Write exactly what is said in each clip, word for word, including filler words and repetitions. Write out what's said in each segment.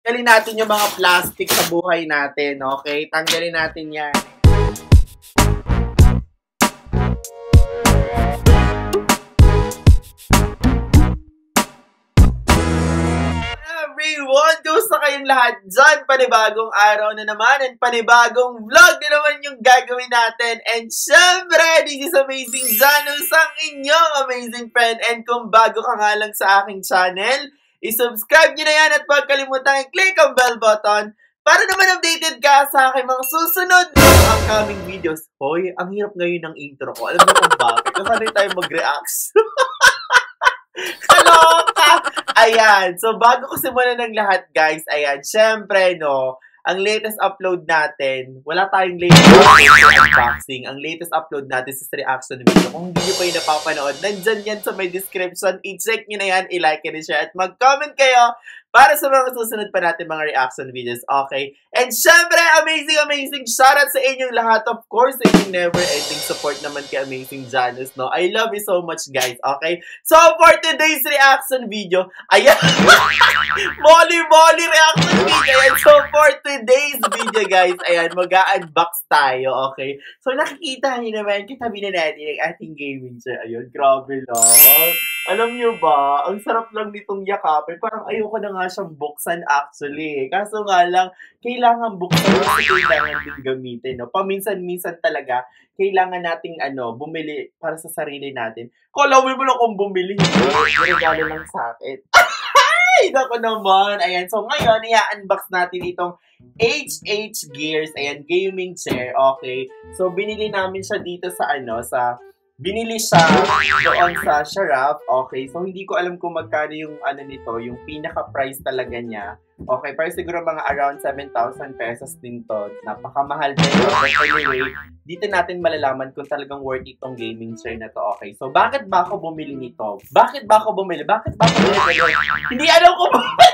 Tanggalin natin yung mga plastic sa buhay natin, okay? Tanggalin natin yan. Everyone, gusto kayong lahat dyan. Panibagong araw na naman and panibagong vlog na naman yung gagawin natin. And syempre, this is Amazing Janus, ang inyong amazing friend. And kung bago ka nga lang sa aking channel, i-subscribe nyo na yan at huwag kalimutan i-click ang bell button para naman updated ka sa aking mga susunod na upcoming videos. Hoy, ang hirap ngayon ng intro ko. Alam mo kung bakit? Kasi tayo mag-react. Kaloka! Ayan. So, bago ko simulan ng lahat, guys, ayan, syempre, no, ang latest upload natin, wala tayong latest unboxing. Ang latest upload natin is reaction video. Kung hindi nyo pa yung napapanood, nandyan yan sa may description. I-check nyo na yan, i-like and i-share, at mag-comment kayo para sa mga susunod pa natin mga reaction videos, okay? And syempre, amazing, amazing shoutout sa inyong lahat. Of course, sa inyong never-ending support naman kay Amazing Janus, no? I love you so much, guys, okay? So, for today's reaction video, ayan, molly-molly reaction video, ayan. So, for today's video, guys, ayan, mag-a-unbox tayo, okay? So, nakikita niyo naman, katabi na natin ang ating gaming chair. Ayun, grabe lang. Alam niyo ba, ang sarap lang nitong yakapin. Parang ayoko na nga siyang buksan actually. Kaso nga lang, kailangan buksan kasi kailangan din gamitin. No? Paminsan-minsan talaga, kailangan nating ano, bumili para sa sarili natin. Kalawin mo lang kung bumili. Regalo lang sa akin. Ay, naku naman. Ayan, so ngayon, i-unbox natin itong H H Gears. Ayan, gaming chair. Okay. So, binili namin siya dito sa ano, sa... Binili siya doon sa Sharaf. Okay, so hindi ko alam kung magkano yung ano nito, yung pinaka-price talaga niya. Okay, pero siguro mga around seven thousand pesos din to. Napakamahal din. But anyway, dito natin malalaman kung talagang worth itong gaming chair na to. Okay, so bakit ba ako bumili nito? Bakit ba ako bumili? Bakit ba ako bumili? Hindi alam ko bumili.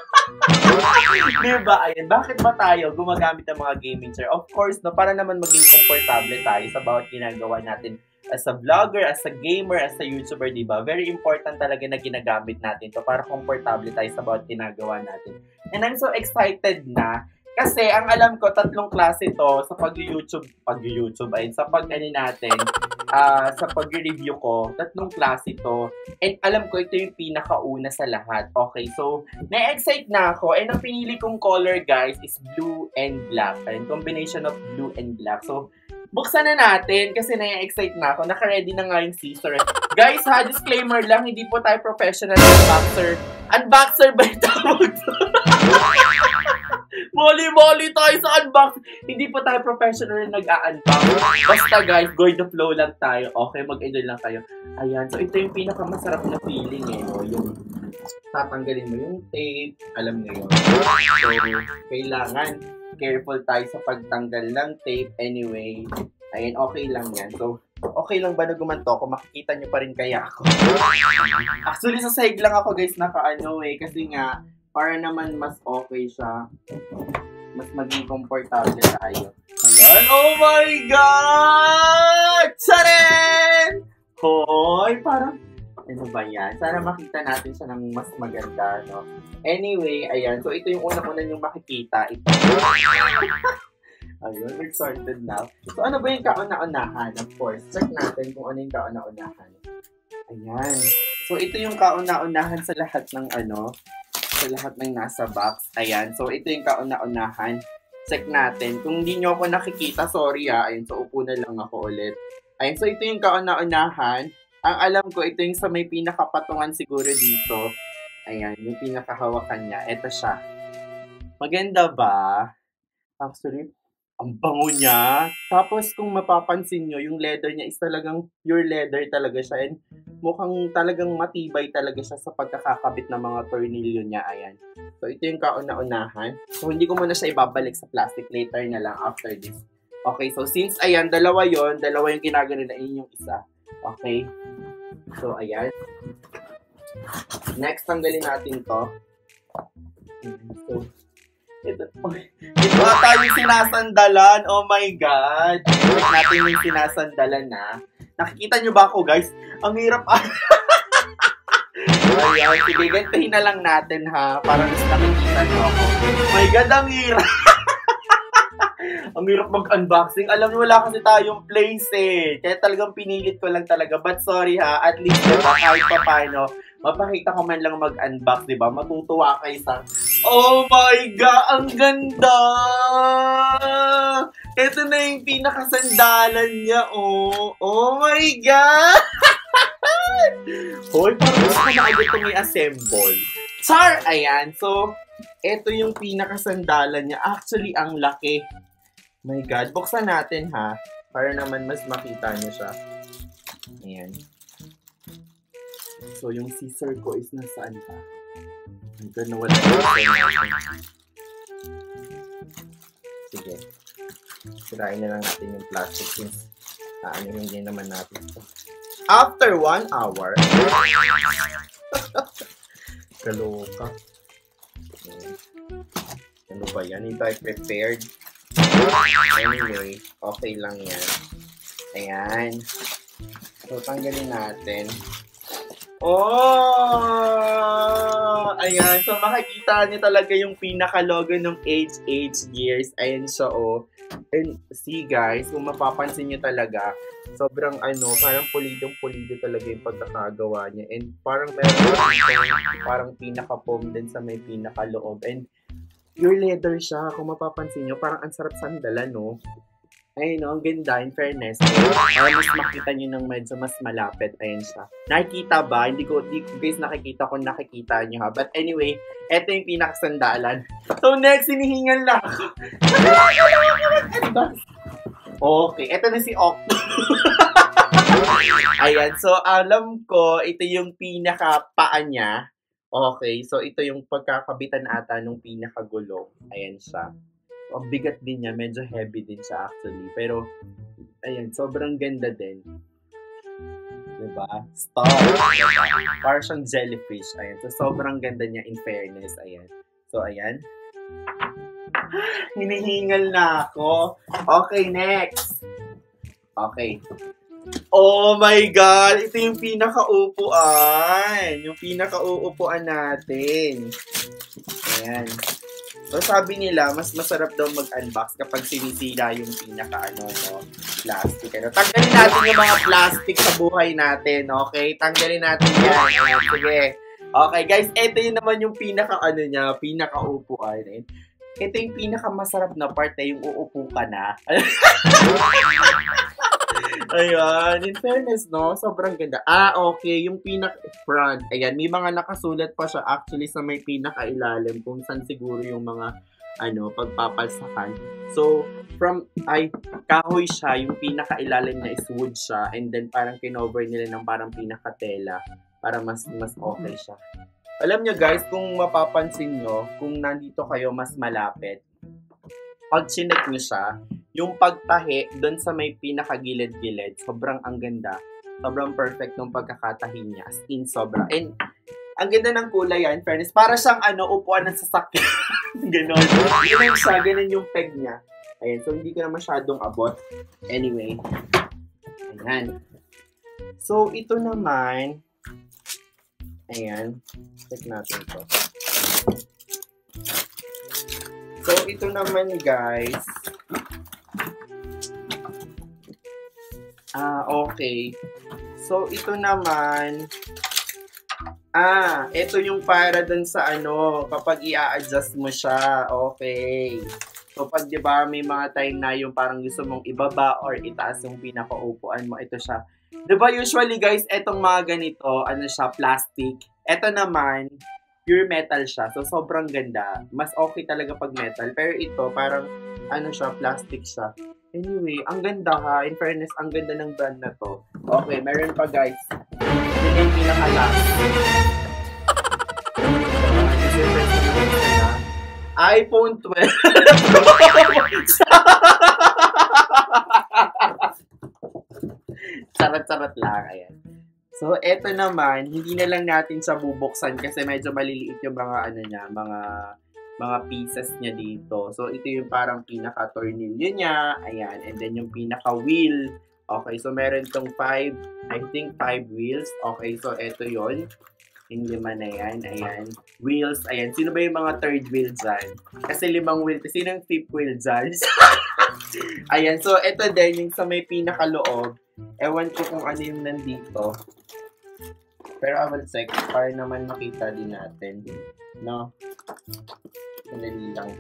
Diba? Ayan, bakit ba tayo gumagamit ng mga gaming chair? Of course, no, para naman maging komportable tayo sa bawat ginagawa natin. As a vlogger, as a gamer, as a YouTuber, diba? Very important talaga na ginagamit natin to para komportable tayo sa bawat ginagawa natin. And I'm so excited na kasi ang alam ko, tatlong klase to sa pag-YouTube, pag-YouTube, ayun, sa pag-ano natin, uh, sa pag-review ko, tatlong klase to. And alam ko, ito yung pinakauna sa lahat. Okay, so, na-excite na ako. And ang pinili kong color, guys, is blue and black. Ayun, combination of blue and black. So, buksan na natin kasi na-excite na ako. Naka-ready na nga yung scissor. Guys, ha, disclaimer lang, hindi po tayo professional unboxer. Unboxer ba yung tawag to? Molly-molly tayo sa unbox. Hindi po tayo professional na nag-a-unbox. Basta guys, go with the flow lang tayo. Okay, mag-enjoy lang tayo. Ayan, so ito yung pinakamasarap na feeling eh, no? Yung tatanggalin mo yung tape. Alam nyo yun. So, kailangan careful tayo sa pagtanggal ng tape. Anyway, ayan, okay lang yan. So, okay lang ba na gumanto ako? Makikita nyo pa rin kaya ako. Actually, sa sahig lang ako guys, naka-ano eh. Kasi nga, para naman mas okay siya. Mas maging komportable tayo. Ayan. Oh my God! Tcharin! Hoy, parang, ano ba yan? Sana makita natin siya ng mas maganda, no? Anyway, ayan. So, ito yung unang-una yung makikita. Ito. Ayun, excited now. So, ano ba yung kauna-unahan? Of course, check natin kung ano yung kauna-unahan. Ayan. So, ito yung kauna-unahan sa lahat ng ano, sa lahat ng nasa box. Ayan. So, ito yung kauna-unahan. Check natin. Kung hindi nyo ako nakikita, sorry ah. Ayan. So, upo na lang ako ulit. Ayan. So, ito yung kauna-unahan. Ang alam ko, ito yung sa may pinakapatungan siguro dito. Ayan. Yung pinakahawakan niya. Ito siya. Maganda ba? Actually, ang bango niya. Tapos, kung mapapansin nyo, yung leather niya is talagang pure leather talaga siya. And mukhang talagang matibay talaga siya sa pagkakakabit ng mga tornilyo niya. Ayan. So, ito yung kauna-unahan. So, hindi ko muna siya ibabalik sa plastic. Later na lang after this. Okay, so since, ayan, dalawa yon dalawa yung ginagano na yung isa. Okay. So, ayan. Next, tanggalin natin to. So, ito, ito ata yung sinasandalan. Oh my God. Check natin yung sinasandalan na. Nakikita nyo ba ako, guys? Ang hirap. Ayan, sige, gantahin na lang natin ha. Para mas nakikita nyo ako. My God, ang hirap. Ang hirap mag-unboxing. Alam niyo, wala kasi tayong place eh. Kaya talagang pinilit ko lang talaga. But sorry ha, at least diba, kahit pa paano, mapakita ko man lang mag-unbox, diba? Matutuwa kayo sa... Oh my God! Ang ganda! Ito na yung pinakasandalan niya, oh. Oh my God! Hoy, parang gusto ko na agad itong i-assemble. Char! Ayan. So, ito yung pinakasandalan niya. Actually, ang laki. My God. Buksan natin ha. Para naman mas makita niyo siya. Ayan. So, yung scissor ko is nasaan pa? My God, nawala yung sige. Sirain na lang natin yung plastic since ano hindi naman natin ito. After one hour. Kaloka. Ano ba yan? Hindi tayo prepared. Anyway, okay lang yan. Ayan. So, tanggalin natin. Oh! Ayan. So, makikita niyo talaga yung pinaka-logo ng H H Gears. Ayan siya, oh. And see, guys, kung mapapansin niyo talaga, sobrang ano, parang pulidong-pulido talaga yung pagkakagawa niya. And parang meron dito, parang pinaka-foam din sa may pinaka-loob. And pure leather siya. Kung mapapansin nyo, parang ang sarap sandalan, no? Ayun, no? Ang ganda, in fairness. Para mas makita nyo ng medyo mas malapit. Ayun siya. Nakikita ba? Hindi ko, hindi ko guys nakikita kung nakikita nyo, ha? But anyway, eto yung pinakasandalan. So, next, hinihingan lang ako. Okay, eto na si Octo. Ayan, so alam ko, ito yung pinaka-paa niya. Okay, so ito yung pagkakabitan ata nung pinakagulong. Ayan siya. So, ang bigat din niya, medyo heavy din siya actually. Pero, ayan, sobrang ganda din. Diba? Star. Diba? Parang siyang jellyfish. Ayan, so sobrang ganda niya in fairness. Ayan. So, ayan. Hinihingal na ako. Okay, next. Okay. Oh my God! Ito yung pinaka-upuan. Yung pinaka-uupuan natin. Ayan. So, sabi nila, mas masarap daw mag-unbox kapag sinisira yung pinaka-ano, no, plastic. Ano. Tanggalin natin yung mga plastic sa buhay natin, okay? Tanggalin natin yan. Ayan, sige. Okay, guys, ito yun naman yung pinaka-ano niya, pinaka-upuan. Ayan. Ito yung pinaka-masarap na part na yung uupo ka na. Ayan, in fairness, no? Sobrang ganda. Ah, okay, yung pinaka-front. Ayan, may mga nakasulat pa siya actually sa may pinaka-ilalim kung saan siguro yung mga, ano, pagpapalsakan. So, from, ay, kahoy siya, yung pinaka-ilalim na is wood siya, and then parang kinover nila ng parang pinaka-tela para mas, mas okay siya. Alam nyo guys, kung mapapansin nyo, kung nandito kayo mas malapit, pag chinek nyo siya, yung pagtahi doon sa may pinakagilid-gilid, sobrang ang ganda. Sobrang perfect ng pagkakatahi niya. As in, sobra. And, ang ganda ng kulay yan, fairness. Para siyang, ano, upuan ng sasakyan. Ganon. Ganon siya. Ganon yung peg niya. Ayan. So, hindi ko na masyadong abot. Anyway. Ayan. So, ito naman. Ayan. Check natin to. So, ito naman, guys. Ah, okay. So, ito naman, ah, ito yung para dun sa ano, kapag i-a-adjust mo siya, okay. So, pag diba may mga time na yung parang gusto mong ibaba or itaas yung pinakaupuan mo, ito siya. Diba usually guys, etong mga ganito, ano siya, plastic. Ito naman, pure metal siya. So, sobrang ganda. Mas okay talaga pag metal. Pero ito, parang, ano siya, plastic siya. Anyway, ang ganda ha. In fairness, ang ganda ng brand na to. Okay, meron pa guys. Ito yung pinaka-last. iPhone twelve. Sarat-sarat lang. Ayan. So, eto naman, hindi na lang natin siya bubuksan kasi medyo maliliit yung mga ano niya, mga mga pieces niya dito. So, ito yung parang pinaka-tornilyo niya. Ayan. And then, yung pinaka-wheel. Okay. So, meron itong five, I think five wheels. Okay. So, ito yon. Yung lima na yan, ayan. Wheels, ayan. Sino ba yung mga third wheel dyan? Kasi limang wheel. Sino yung fifth wheel dyan? Ayan, so ito din yung sa may pinakaloob. Ewan ko kung ano yung nandito. Pero I will check para naman makita din natin. No? Sandali lang.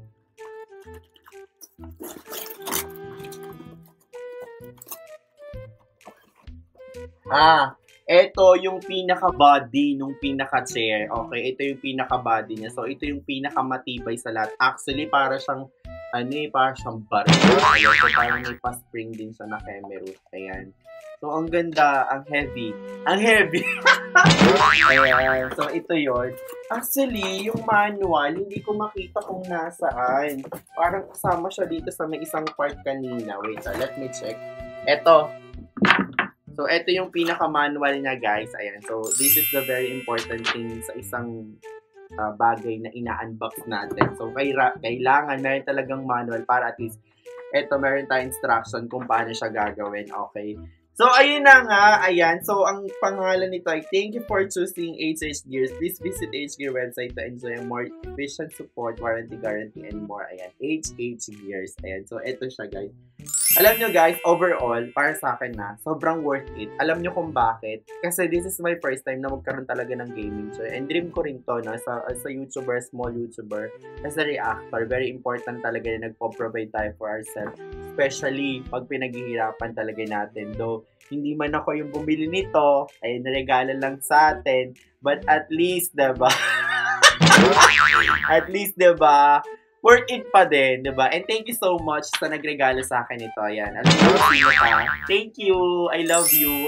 Ah, ito yung pinaka-body nung pinaka-chair. Okay, ito yung pinaka-body niya. So, ito yung pinaka-matibay sa lahat. Actually, para siyang, ano eh, para siyang bar. Ayan, so, parang may pa-spring din siya na Kemerut. Ayan. So, ang ganda, ang heavy. Ang heavy! Ayan, so ito yon. Actually, yung manual, hindi ko makita kung nasaan. Parang kasama siya dito sa may isang part kanina. Wait, so let me check. Ito. So, ito yung pinaka-manual niya, guys. Ayan. So, this is the very important thing sa isang uh, bagay na ina-unbox natin. So, kailangan meron talagang manual para at least ito meron tayong instruction kung paano siya gagawin. Okay. So, ayun na nga. Ayan. So, ang pangalan nito ay thank you for choosing H H Gears. Please visit H Gear website to enjoy a more efficient support, warranty, guarantee, and more. Ayan. H H Gears. Ayan. So, ito siya, guys. Alam nyo guys, overall, para sa akin na, sobrang worth it. Alam nyo kung bakit? Kasi this is my first time na magkaroon talaga ng gaming chair. And dream ko rin to, no? As a, as a YouTuber, small YouTuber, as a reactor, very important talaga na nagpo-provide tayo for ourselves. Especially pag pinaghihirapan talaga natin. Though, hindi man ako yung bumili nito, ay naregalo lang sa atin. But at least, diba? At least, diba? Worth it pa din, diba? And thank you so much sa nagregalo sa akin ito. Ayan. Alam mo, sino ka? Thank you. I love you.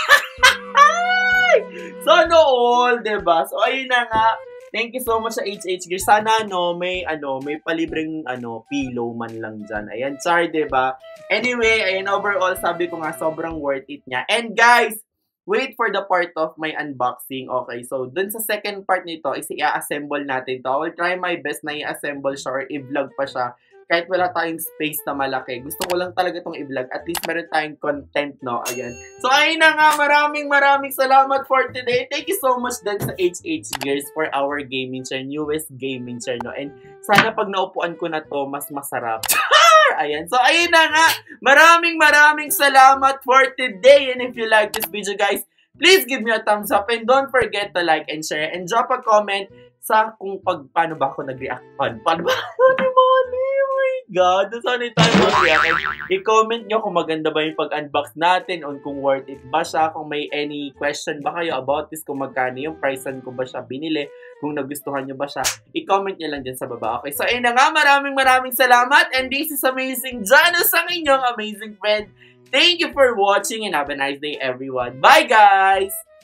Sana all, diba? So, ayun na nga. Thank you so much sa H H Gear. Sana, no, may, ano, may palibreng, ano, pillow man lang dyan. Ayan, char, diba? Anyway, ayan, overall, sabi ko nga, sobrang worth it niya. And guys, wait for the part of my unboxing. Okay, so dun sa second part nito is i-assemble natin to. I will try my best na i-assemble siya or i-vlog pa siya. Kahit wala tayong space na malaki. Gusto ko lang talaga itong i-vlog. At least meron tayong content, no? Ayan. So, ayun na nga. Maraming maraming salamat for today. Thank you so much din sa H H Gears for our gaming chair. Newest gaming chair, no? And sana pag naupuan ko na to, mas masarap. Ayan. So, ayun na nga. Maraming maraming salamat for today. And if you like this video, guys, please give me a thumbs up. And don't forget to like and share. And drop a comment sa kung pag, paano ba ako nag-react. Paano ba? Oh my God. Sana tayo mag-react. I-comment nyo kung maganda ba yung pag-unbox natin. O kung worth it ba siya. Kung may any question ba kayo about this. Kung magkano yung price, ko ba siya binili. Kung nagustuhan nyo ba siya, i-comment nyo lang dyan sa baba. Okay, so ayun na nga, maraming maraming salamat. And this is Amazing Janus, ang inyong amazing friend. Thank you for watching and have a nice day, everyone. Bye, guys!